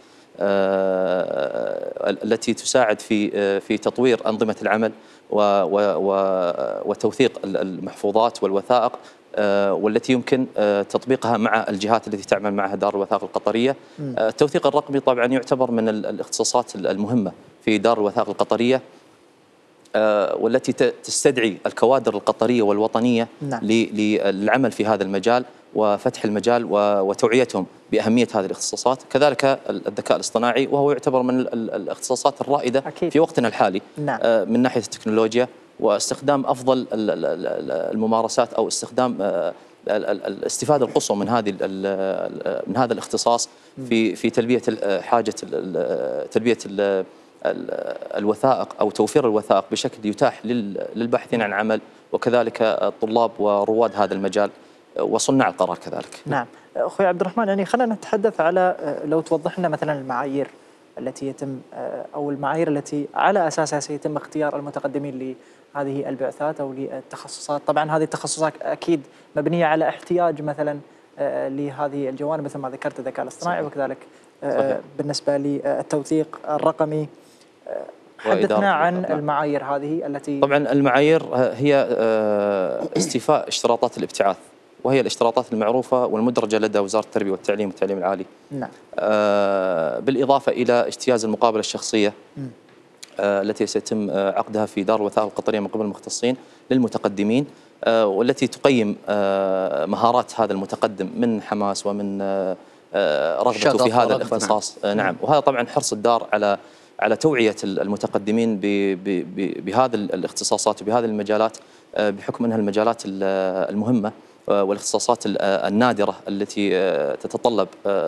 آه، التي تساعد في آه، في تطوير أنظمة العمل و و وتوثيق المحفوظات والوثائق آه، والتي يمكن آه، تطبيقها مع الجهات التي تعمل معها دار الوثائق القطرية. آه، التوثيق الرقمي طبعا يعتبر من الاختصاصات المهمة في دار الوثائق القطرية، والتي تستدعي الكوادر القطرية والوطنية نعم. للعمل في هذا المجال وفتح المجال وتوعيتهم بأهمية هذه الاختصاصات. كذلك الذكاء الاصطناعي، وهو يعتبر من الاختصاصات الرائدة أكيد. في وقتنا الحالي نعم. من ناحية التكنولوجيا واستخدام أفضل الممارسات أو استخدام الاستفادة القصوى من هذه من هذا الاختصاص في في تلبية حاجة تلبية الوثائق أو توفير الوثائق بشكل يتاح للباحثين عن عمل، وكذلك الطلاب ورواد هذا المجال وصناع القرار كذلك. نعم. أخوي عبد الرحمن، يعني خلينا نتحدث على، لو توضح لنا مثلا المعايير التي يتم أو المعايير التي على أساسها سيتم اختيار المتقدمين لهذه البعثات أو للتخصصات. طبعا هذه التخصصات أكيد مبنية على احتياج مثلا لهذه الجوانب مثل ما ذكرت، الذكاء الاصطناعي وكذلك صحيح. بالنسبة للتوثيق الرقمي. حدثنا عن المعايير هذه التي طبعا المعايير هي استيفاء اشتراطات الابتعاث، وهي الاشتراطات المعروفة والمدرجة لدى وزارة التربية والتعليم والتعليم العالي نعم. بالإضافة إلى اجتياز المقابلة الشخصية م. التي سيتم عقدها في دار الوثائق القطرية من قبل المختصين للمتقدمين، والتي تقيم مهارات هذا المتقدم من حماس ومن رغبته في هذا الاختصاص نعم. نعم. وهذا طبعا حرص الدار على على توعية المتقدمين بهذه الاختصاصات وبهذه المجالات، بحكم أنها المجالات المهمة والاختصاصات النادرة التي تتطلب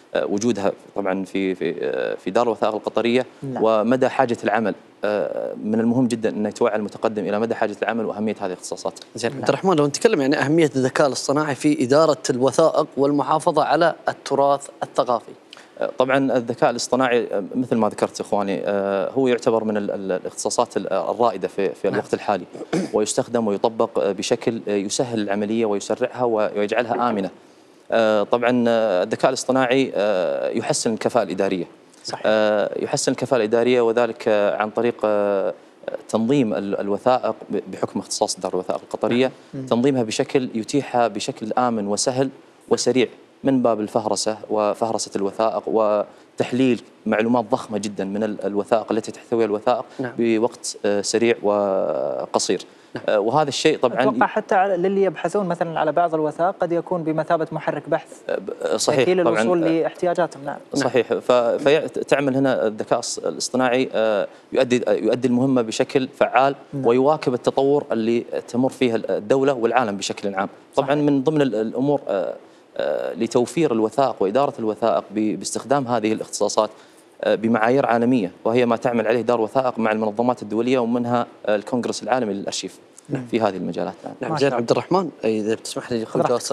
وجودها طبعا في في في دار الوثائق القطريه. نعم. ومدى حاجه العمل، من المهم جدا ان توعي المتقدم الى مدى حاجه العمل واهميه هذه الاختصاصات. زين عبد الرحمن، لو نتكلم يعني اهميه الذكاء الاصطناعي في اداره الوثائق والمحافظه على التراث الثقافي. طبعا الذكاء الاصطناعي مثل ما ذكرت اخواني هو يعتبر من الاختصاصات الرائده في في الوقت الحالي، ويستخدم ويطبق بشكل يسهل العمليه ويسرعها ويجعلها امنه. طبعا الذكاء الاصطناعي يحسن الكفاءه الاداريه. صحيح. يحسن الكفاءه الاداريه، وذلك عن طريق تنظيم الوثائق بحكم اختصاص دار الوثائق القطريه، تنظيمها بشكل يتيحها بشكل امن وسهل وسريع، من باب الفهرسه وفهرسه الوثائق وتحليل معلومات ضخمه جدا من الوثائق التي تحتويها الوثائق. نعم. بوقت سريع وقصير. نعم. وهذا الشيء طبعا اتوقع حتى للي يبحثون مثلا على بعض الوثائق قد يكون بمثابه محرك بحث. صحيح. للوصول لاحتياجاتهم. نعم. صحيح. فتعمل هنا الذكاء الاصطناعي يؤدي يؤدي المهمه بشكل فعال. نعم. ويواكب التطور اللي تمر فيه الدوله والعالم بشكل عام. طبعا صحيح. من ضمن الامور لتوفير الوثائق وإدارة الوثائق باستخدام هذه الاختصاصات بمعايير عالمية، وهي ما تعمل عليه دار وثائق مع المنظمات الدولية ومنها الكونغرس العالمي للأرشيف. نعم. في هذه المجالات. نعم. زين عبد الرحمن، إذا بتسمح لي أخوي جاسر،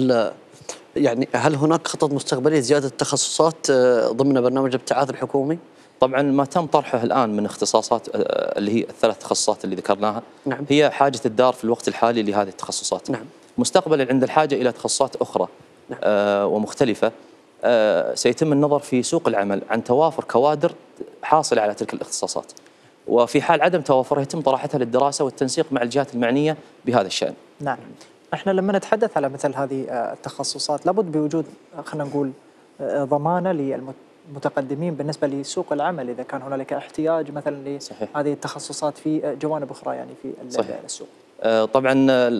يعني هل هناك خطط مستقبلية زيادة التخصصات ضمن برنامج الابتعاث الحكومي؟ طبعا ما تم طرحه الآن من اختصاصات اللي هي الثلاث تخصصات اللي ذكرناها. نعم. هي حاجة الدار في الوقت الحالي لهذه التخصصات. نعم. مستقبلا عند الحاجة إلى تخصصات أخرى. نعم. آه ومختلفة، آه سيتم النظر في سوق العمل عن توافر كوادر حاصلة على تلك الاختصاصات، وفي حال عدم توافرها يتم طرحتها للدراسة والتنسيق مع الجهات المعنية بهذا الشأن. نعم. احنا لما نتحدث على مثل هذه التخصصات لابد بوجود، خلينا نقول، ضمانة للمتقدمين بالنسبة لسوق العمل إذا كان هنالك احتياج مثلا لهذه التخصصات في جوانب أخرى يعني في صحيح. السوق. طبعا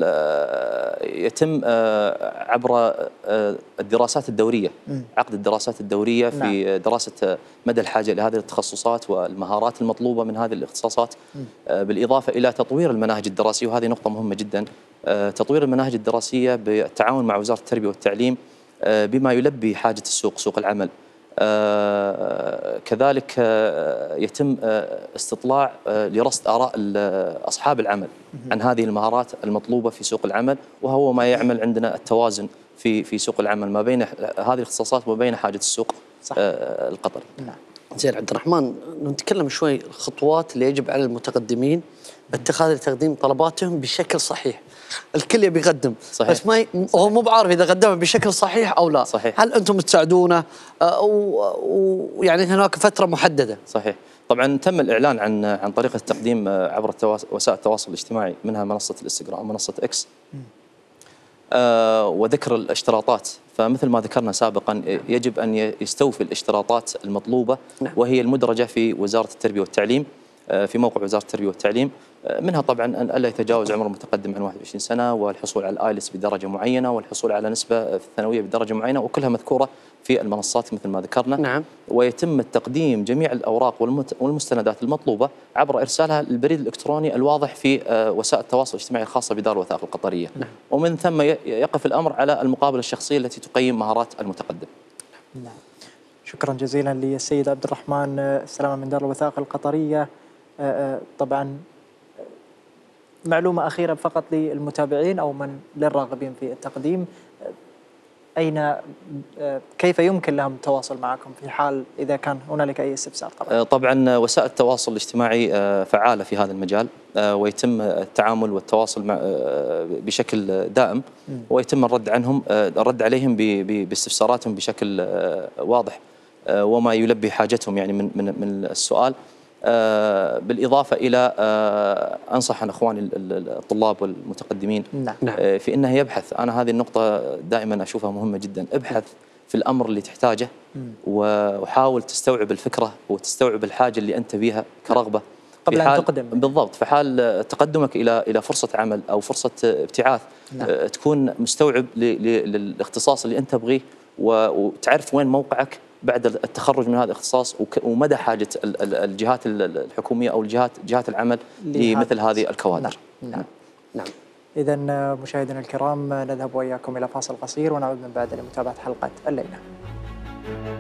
يتم عبر الدراسات الدورية، عقد الدراسات الدورية في نعم. دراسة مدى الحاجة لهذه التخصصات والمهارات المطلوبة من هذه الاختصاصات، بالإضافة إلى تطوير المناهج الدراسية، وهذه نقطة مهمة جدا. تطوير المناهج الدراسية بالتعاون مع وزارة التربية والتعليم بما يلبي حاجة السوق، سوق العمل. آه كذلك آه يتم آه استطلاع آه لرصد آراء أصحاب العمل عن هذه المهارات المطلوبة في سوق العمل، وهو ما يعمل عندنا التوازن في في سوق العمل ما بين هذه الاختصاصات وما بين حاجة السوق آه القطري. نعم. زين عبد الرحمن، نتكلم شوي الخطوات اللي يجب على المتقدمين اتخاذ لتقديم طلباتهم بشكل صحيح. الكل يبي يقدم صحيح. بس ما ي... هو مو بعارف اذا قدمه بشكل صحيح او لا. صحيح. هل انتم تساعدونه ويعني هناك فتره محدده؟ صحيح. طبعا تم الاعلان عن عن طريقه التقديم عبر التواصل وسائل التواصل الاجتماعي، منها منصه الانستغرام ومنصه اكس، آه وذكر الاشتراطات. فمثل ما ذكرنا سابقا يجب ان يستوفي الاشتراطات المطلوبه. نعم. وهي المدرجه في وزاره التربيه والتعليم، في موقع وزارة التربية والتعليم، منها طبعا أن ألا يتجاوز عمر المتقدم عن واحد وعشرين سنة، والحصول على الآيلتس بدرجة معينة، والحصول على نسبة في الثانوية بدرجة معينة، وكلها مذكورة في المنصات مثل ما ذكرنا. نعم. ويتم التقديم جميع الأوراق والمستندات المطلوبة عبر إرسالها للبريد الإلكتروني الواضح في وسائل التواصل الاجتماعي الخاصة بدار الوثائق القطرية. نعم. ومن ثم يقف الأمر على المقابلة الشخصية التي تقيم مهارات المتقدم. نعم. شكرا جزيلا للسيد عبد الرحمن السلامة من دار الوثائق القطرية. طبعا معلومة أخيرة فقط للمتابعين أو من للراغبين في التقديم، أين كيف يمكن لهم التواصل معكم في حال إذا كان هنالك أي استفسار؟ طبعا طبعا وسائل التواصل الاجتماعي فعالة في هذا المجال، ويتم التعامل والتواصل مع بشكل دائم، ويتم الرد عنهم الرد عليهم باستفساراتهم بشكل واضح وما يلبي حاجتهم يعني من من من السؤال. آه بالإضافة إلى آه أنصح أنا أخواني الطلاب والمتقدمين نعم. آه في أنه يبحث. أنا هذه النقطة دائما أشوفها مهمة جدا. ابحث في الأمر اللي تحتاجه، وحاول تستوعب الفكرة وتستوعب الحاجة اللي أنت بيها كرغبة قبل أن تقدم. بالضبط. في حال تقدمك إلى إلى فرصة عمل أو فرصة ابتعاث، نعم. آه تكون مستوعب للاختصاص اللي أنت تبغيه، وتعرف وين موقعك بعد التخرج من هذا الاختصاص، ومدى حاجة الجهات الحكومية أو الجهات جهات العمل لمثل هذه الكوادر. نعم. نعم. نعم. إذا مشاهدينا الكرام، نذهب وإياكم إلى فاصل قصير ونعود من بعد لمتابعة حلقة الليلة.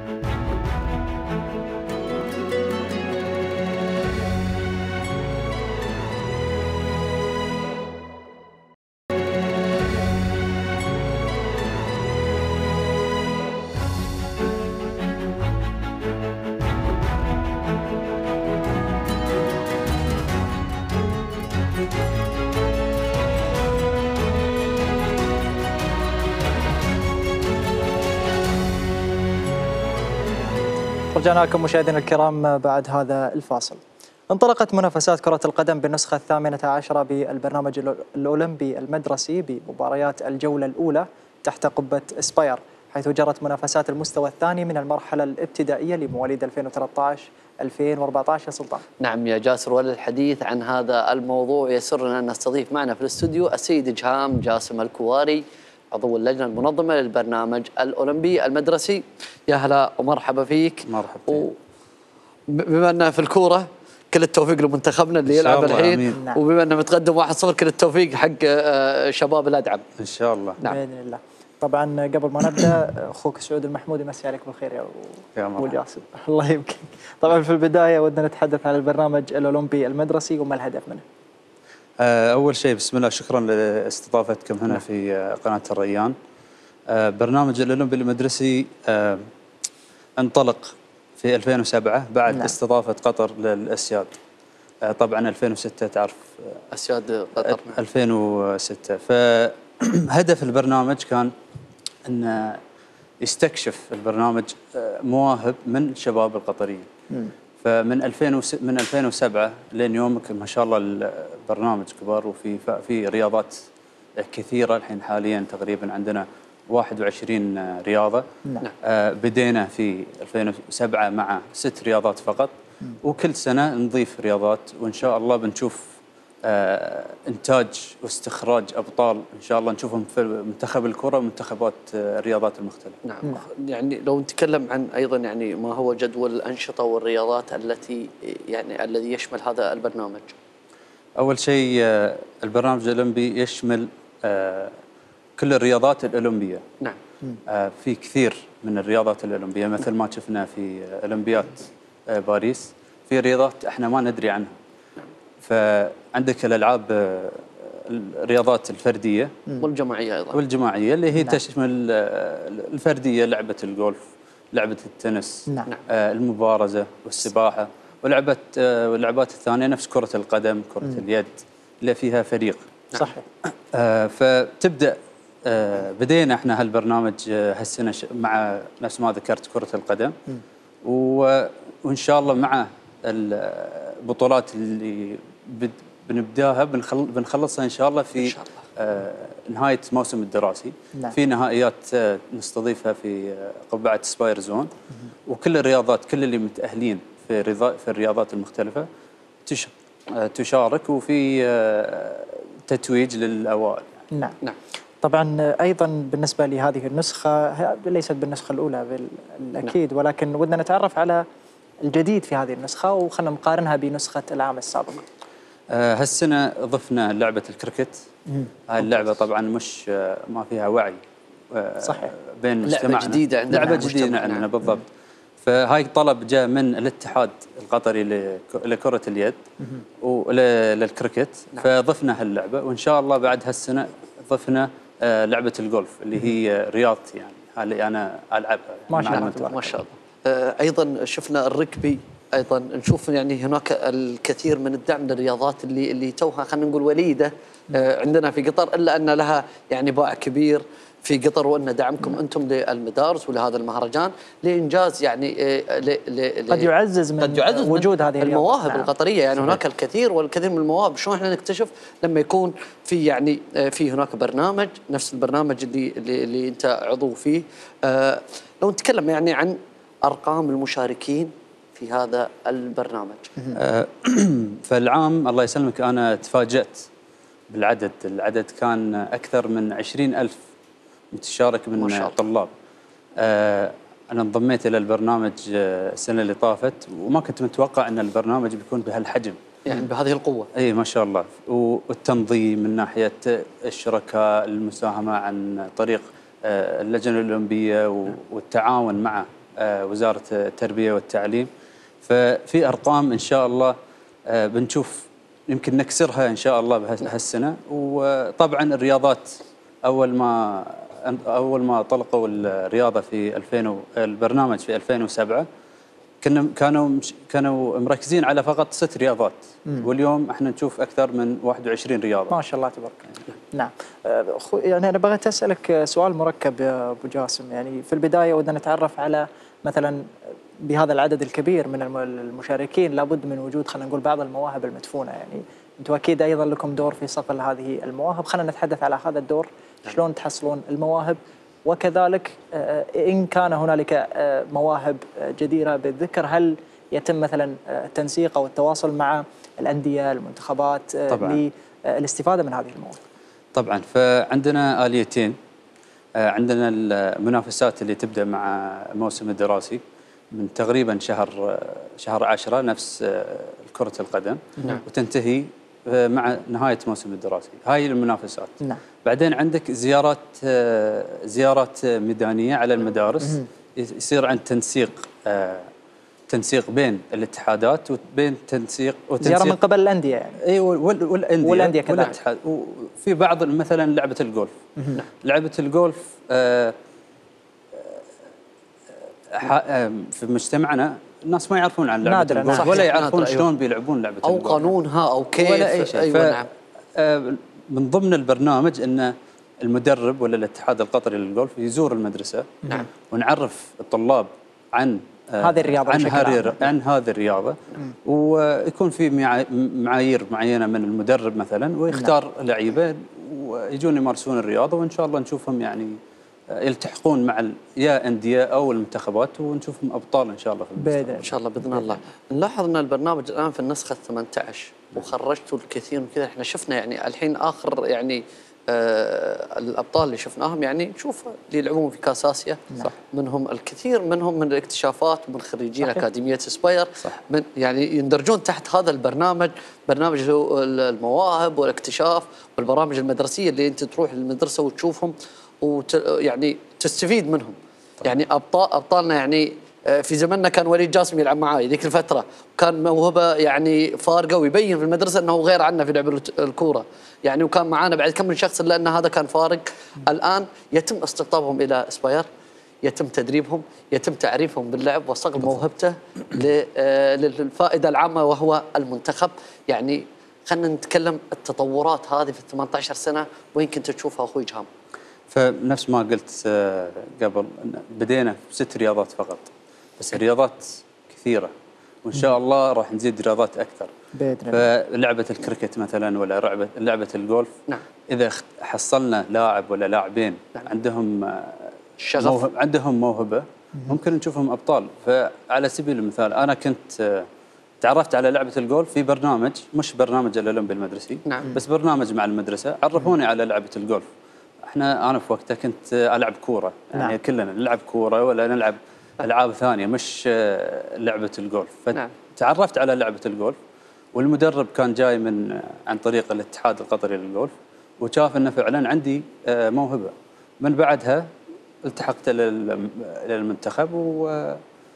رجعنا لكم مشاهدينا الكرام بعد هذا الفاصل. انطلقت منافسات كرة القدم بالنسخة الثامنة عشرة بالبرنامج الأولمبي المدرسي بمباريات الجولة الأولى تحت قبة إسباير، حيث جرت منافسات المستوى الثاني من المرحلة الابتدائية لمواليد ألفين وثلاثة عشر ألفين وأربعة عشر يا سلطان. نعم يا جاسر، وللحديث عن هذا الموضوع يسرنا أن نستضيف معنا في الاستوديو السيد جهام جاسم الكواري، عضو اللجنة المنظمة للبرنامج الأولمبي المدرسي. يا هلا ومرحبا فيك. مرحبا و... بما أننا في الكورة كل التوفيق لمنتخبنا اللي يلعب الحين، نعم. وبما أنه متقدم واحد صفر كل التوفيق حق شباب الأدعم إن شاء الله. نعم. بإذن الله. طبعا قبل ما نبدا اخوك سعود المحمود يمسي عليك بالخير يا ابو جاسم. الله يمكن. طبعا في البدايه ودنا نتحدث عن البرنامج الاولمبي المدرسي وما الهدف منه. اول شيء بسم الله، شكرا لاستضافتكم هنا في قناه الريان. برنامج الاولمبي المدرسي انطلق في ألفين وسبعة بعد نعم. استضافه قطر للاسياد. طبعا ألفين وستة تعرف اسياد قطر ألفين وستة. فهدف البرنامج كان أن يستكشف البرنامج مواهب من الشباب القطريين. مم. فمن ألفين من ألفين وسبعة لين يومك ما شاء الله البرنامج كبر، وفي في رياضات كثيرة الحين حاليا تقريبا عندنا واحد وعشرين رياضة. نعم. آه بدينا في ألفين وسبعة مع ست رياضات فقط. مم. وكل سنة نضيف رياضات، وإن شاء الله بنشوف آه إنتاج واستخراج أبطال إن شاء الله نشوفهم في منتخب الكرة ومنتخبات آه الرياضات المختلفة. نعم. نعم. يعني لو نتكلم عن أيضا يعني ما هو جدول الأنشطة والرياضات التي يعني الذي يشمل هذا البرنامج. أول شيء آه البرنامج الأولمبي يشمل آه كل الرياضات الأولمبية. نعم. آه في كثير من الرياضات الأولمبية مثل ما شفنا في أولمبياد آه باريس، في رياضات احنا ما ندري عنها. فعندك الالعاب الرياضات الفرديه والجماعيه ايضا والجماعيه اللي هي نعم. تشمل الفرديه لعبه الجولف، لعبه التنس، نعم. آه المبارزه والسباحه، ولعبه آه واللعبات الثانيه نفس كره القدم، كره مم. اليد اللي فيها فريق. صحيح. آه فتبدا آه بدينا احنا هالبرنامج آه هالسنه مع نفس ما ذكرت كره القدم، وان شاء الله مع البطولات اللي بنبداها بنخل... بنخلصها ان شاء الله في إن شاء الله. آه نهايه الموسم الدراسي. نعم. في نهائيات آه نستضيفها في آه قبعه سباير زون. وكل الرياضات كل اللي متاهلين في رضا... في الرياضات المختلفه تش... آه تشارك، وفي آه تتويج للاوائل. نعم. نعم. طبعا ايضا بالنسبه لهذه النسخه ليست بالنسخه الاولى بالاكيد. نعم. ولكن ودنا نتعرف على الجديد في هذه النسخه وخلنا نقارنها بنسخه العام السابق. آه هالسنه ضفنا لعبه الكريكت. هاي اللعبه طبعا مش آه ما فيها وعي آه صحيح. بين مجتمعنا. لعبه جديده عندنا. لعبه جديده عندنا. نعم. بالضبط. فهاي طلب جاء من الاتحاد القطري لكره اليد وللكريكت. نعم. فضفنا هاللعبه، وان شاء الله بعد هالسنه ضفنا آه لعبه الجولف اللي هي رياضتي، يعني هذه انا العبها. ما شاء الله. ما شاء الله. أيضا شفنا الركبي، أيضا نشوف يعني هناك الكثير من الدعم للرياضات اللي اللي توها خلينا نقول وليدة عندنا في قطر، إلا أن لها يعني باع كبير في قطر، وأن دعمكم أنتم للمدارس ولهذا المهرجان لإنجاز يعني ل ل قد يعزز من قد يعزز وجود هذه المواهب نعم. القطرية. يعني هناك الكثير والكثير من المواهب. شلون احنا نكتشف لما يكون في يعني في هناك برنامج نفس البرنامج اللي اللي, اللي أنت عضو فيه. آه لو نتكلم يعني عن أرقام المشاركين في هذا البرنامج. فالعام الله يسلمك أنا تفاجأت بالعدد. العدد كان أكثر من عشرين ألف متشارك من الطلاب. أنا انضميت إلى البرنامج السنة اللي طافت، وما كنت متوقع أن البرنامج بيكون بهالحجم، يعني بهذه القوة. أي ما شاء الله. والتنظيم من ناحية الشركاء، المساهمة عن طريق اللجنة الأولمبية والتعاون مع وزارة التربية والتعليم. ففي أرقام إن شاء الله بنشوف يمكن نكسرها إن شاء الله بهالسنة. وطبعا الرياضات أول ما أول ما طلقوا الرياضة في ألفين البرنامج في ألفين وسبعة كنا كانوا كانوا مركزين على فقط ست رياضات. مم. واليوم احنا نشوف أكثر من واحد وعشرين رياضة. ما شاء الله تبارك الله. نعم. يعني أنا بغيت أسألك سؤال مركب يا أبو جاسم. يعني في البداية ودنا نتعرف على مثلا بهذا العدد الكبير من الم- المشاركين لابد من وجود خلينا نقول بعض المواهب المدفونة. يعني أنتم أكيد أيضا لكم دور في صقل هذه المواهب، خلينا نتحدث على هذا الدور، شلون تحصلون المواهب، وكذلك آه، إن كان هنالك آه، مواهب آه، جديرة بالذكر، هل يتم مثلا آه، التنسيق أو التواصل مع الأندية المنتخبات آه، طبعاً. للاستفادة من هذه المواهب؟ طبعا، فعندنا آليتين. آه، عندنا المنافسات اللي تبدأ مع الموسم الدراسي من تقريبا شهر آه، شهر عشرة نفس آه، كرة القدم، نعم. وتنتهي آه، مع نهاية الموسم الدراسي. هاي المنافسات. نعم. بعدين عندك زيارات آه، زيارات آه، ميدانية على المدارس، يصير عند تنسيق آه، تنسيق بين الاتحادات وبين تنسيق وتنسيق زيارة من قبل الأندية يعني. اي وال- والانديه والأندية كذلك. والاتحاد. وفي بعض مثلا لعبه الجولف. لعبه الجولف آه، آه، ح- آه، في مجتمعنا الناس ما يعرفون عن لعبه نادراً، الجولف نعم. ولا صحيح، يعرفون نادر، أيوة. شلون بيلعبون لعبه او الجولف قانونها او كيف. ولا اي شيء. ايوه ف- نعم. آه، من ضمن البرنامج ان المدرب ولا الاتحاد القطري للجولف يزور المدرسه. نعم. ونعرف الطلاب عن آه، هذه الرياضة عن بشكل هذه عام. عن هذه الرياضه، ويكون في معا- معايير معينه من المدرب مثلا، ويختار لعيبه ويجون يمارسون الرياضه، وان شاء الله نشوفهم يعني آه، يلتحقون مع ال- يا انديه او المنتخبات، ونشوفهم ابطال ان شاء الله في المستقبل. بإذن ان شاء الله باذن الله. نلاحظ ان البرنامج الان في النسخه ثمانية عشر وخرجتوا الكثير من كذا. احنا شفنا يعني الحين اخر يعني آه الابطال اللي شفناهم يعني نشوف اللي يلعبون في كاس اسيا. صح. منهم الكثير منهم من الاكتشافات ومن خريجين صحيح. اكاديميه سباير. صح. من يعني يندرجون تحت هذا البرنامج، برنامج اللي هو المواهب والاكتشاف والبرامج المدرسيه اللي انت تروح للمدرسه وتشوفهم وت يعني تستفيد منهم. يعني ابطال ابطالنا يعني آه، في زمننا كان وليد جاسم يلعب معاي ذيك الفتره، كان موهبه يعني فارقه ويبين في المدرسه انه غير عنا في لعب الت- الكوره يعني، وكان معانا بعد كم من شخص لان هذا كان فارق. الان يتم استقطابهم الى اسباير، يتم تدريبهم، يتم تعريفهم باللعب وصقل موهبته ل- آه، للفائده العامه وهو المنتخب. يعني خلينا نتكلم التطورات هذه في ال ثمانية عشر سنه وين كنت تشوفها اخوي جهام؟ فنفس ما قلت آه، قبل، إن بدينا بست رياضات فقط، بس الرياضات كثيره، وان شاء الله راح نزيد رياضات اكثر. بإذن الله. فلعبه الكريكت مثلا ولا لعبه لعبه الجولف، نعم. اذا اخت- حصلنا لاعب ولا لاعبين نعم. عندهم آه، شغف. موهب عندهم موهبه، ممكن نشوفهم ابطال. فعلى سبيل المثال انا كنت آه، تعرفت على لعبه الجولف في برنامج، مش برنامج الاولمبي المدرسي، نعم. بس برنامج مع المدرسه، عرفوني على لعبه الجولف. احنا انا في وقتها كنت آه، العب كوره، يعني نعم. كلنا نلعب كوره ولا نلعب العاب ثانيه مش آه، لعبه الجولف. نعم. فتعرفت على لعبه الجولف، والمدرب كان جاي من آه، عن طريق الاتحاد القطري للجولف، وشاف انه فعلا عندي آه، موهبه. من بعدها التحقت لل- للمنتخب و-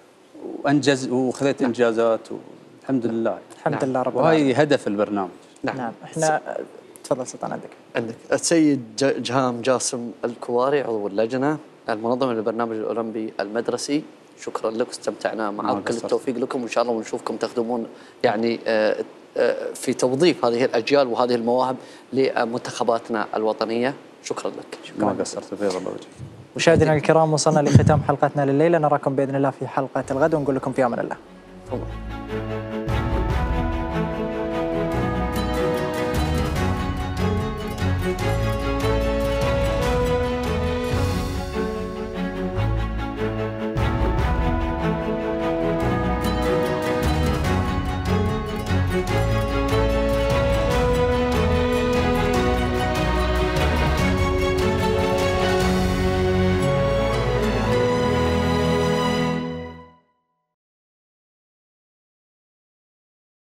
وانجز وخذيت انجازات، والحمد لله. الحمد نعم. لله رب العالمين. وهي هدف البرنامج. نعم. نعم. احنا تفضل سلطان عندك. عندك السيد ج- جهام جاسم الكواري عضو اللجنه المنظمه للبرنامج الاولمبي المدرسي، شكرا لك، استمتعنا ما معك، كل قصرت. التوفيق لكم وان شاء الله ونشوفكم تخدمون يعني آه، آه، في توظيف هذه الاجيال وهذه المواهب لمنتخباتنا الوطنيه. شكرا لك. ما قصرت، بيض الله وجهك. مشاهدينا الكرام، وصلنا لختام حلقتنا لليله، نراكم باذن الله في حلقه الغد، ونقول لكم في امان الله. تفضل.